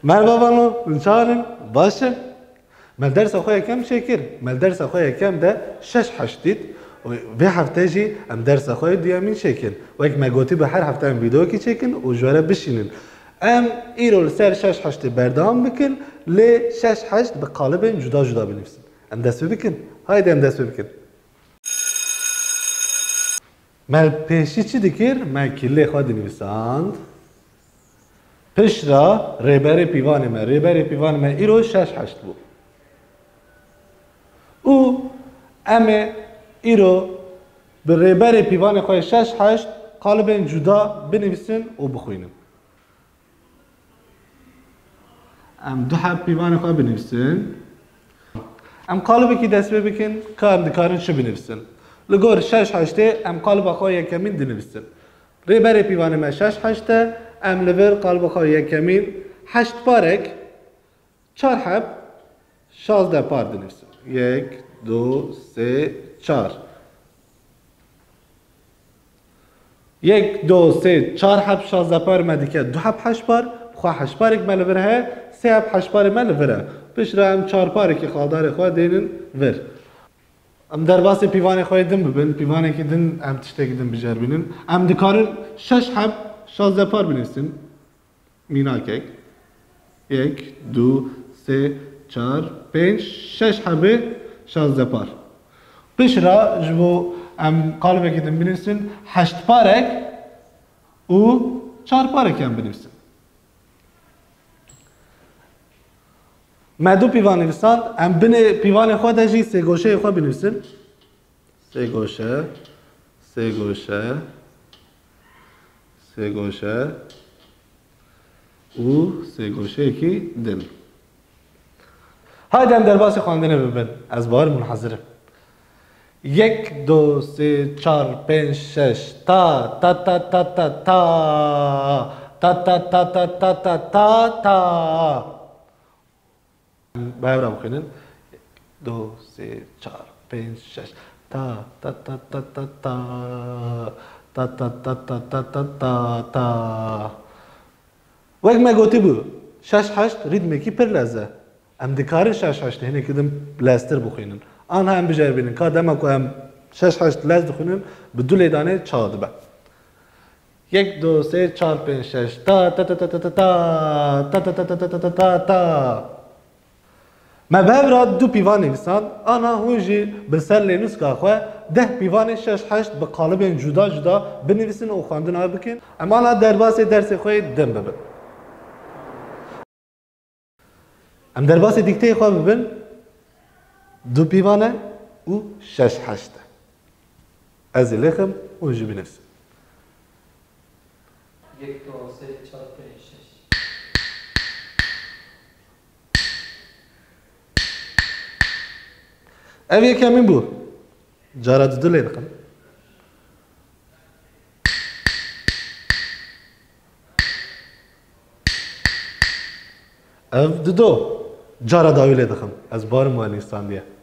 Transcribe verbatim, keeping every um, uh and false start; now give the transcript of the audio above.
Merhaba bana, çağırın, başın. Mel dersa خويا كم شكر مل درس خويا كم ده شش حشتيت و هفته جي ام درس خويا ديامين شكل ويك ما قلتي بحر هفته ام فيديو كي شكل وجوره بشينن ام ايرو سر شش حشت بردام بكن ل شش حشت بقالب جدا جدا بنفسن ام دست بكن هايدي ام دست بكن مل پیشی چی دکر مل کلی خود نویساند پشرا ریبر پیوان ما ریبر پیوان ما ایرو شش حشت بود او امه ایرو به ریبر پیوان خواه شش هشت قالب جدا بنویسن و بخوینم ام دو حب پیوان خواه بنویسن ام قالبی که دست بکن که ام دکارن چه بنویسن لگور شش هشته ام قالب خواه یکمین دنویسن ریبر پیوان ما شش هشته ام لور قالب خواه یکمین هشت بارک چار حب شازده پار دنویسن یک دو سه چار یک دو سه چار حب شازده پار مدیکه دو حب هشت پار خواه هشت پارک ملوره سه حب هشت پار ملوره پیش را هم چار پارکی خالدار خواه دینن ور ام در باسی پیوان خواه دن ببین پیوانی که دن ام تشتاکی دن بجار بینن ام دکارن شش حب شازده پار بنویسن میناکک یک دو سه چار پنج شش حبه شازده پار پیش را جبو ام قالبه که دن بنویسن هشت پارک و چار پارک هم بنویسن ما دو پیوان نویسان ام بین پیوان خود جی سه گوشه خود بنویسن سه گوشه سه گوشه سه گوشه و سه گوشه کی دن هایدی هم در باسی خواندنه ببین از بار منحضره یک دو سه چار پنج شش تا تا تا تا تا تا تا تا تا تا تا تا تا تا باید بخونین دو سه چار پنج شش تا تا تا تا تا تا تا تا تا تا تا تا تا تا وقت ما گوتی بو شش هشت ریتمی کی پر لازه ام دکارن شش هشت هنی کدوم بلاستر بخونن آنها هم بجای بینن که دما که هم شش هشت لاز بخونن بدو لیدانه چهاد با یک دو سه چهار پنج شش تا تا تا تا تا تا تا تا تا تا تا تا تا تا ما به را دو پیوان نویسان آنها هونجی بسر لینوس که خواه ده پیوان شش هشت به قالب جدا جدا بنویسن و خواندن ها بکن اما آنها در باس درس خواه دم ببن ام در باس دیکته خواه ببن دو پیوانه و شش هشته از لیخم اونجی بنویسن یک دو سه چهار پنج شش ev yekemin bu. Cara düdül edin. Ev düdü. Cara da öyle edin. Az barım var insan diye.